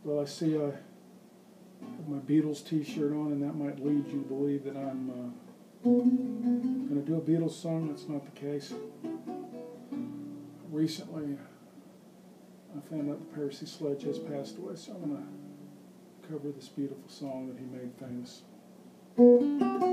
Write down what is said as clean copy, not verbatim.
Well, I see I have my Beatles t-shirt on, and that might lead you to believe that I'm going to do a Beatles song. That's not the case. Recently, I found out that Percy Sledge has passed away, so I'm going to cover this beautiful song that he made famous.